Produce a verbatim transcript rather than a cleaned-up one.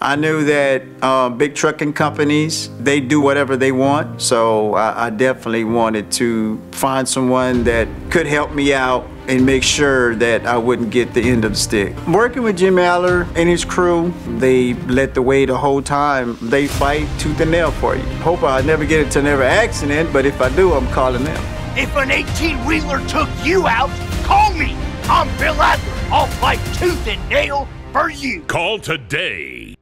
I knew that uh, big trucking companies, they do whatever they want. So I, I definitely wanted to find someone that could help me out and make sure that I wouldn't get the end of the stick. Working with Jim Aller and his crew, they led the way the whole time. They fight tooth and nail for you. Hope I never get into another accident, but if I do, I'm calling them. If an eighteen-wheeler took you out, call me. I'm Bill Adler. I'll fight tooth and nail for you. Call today.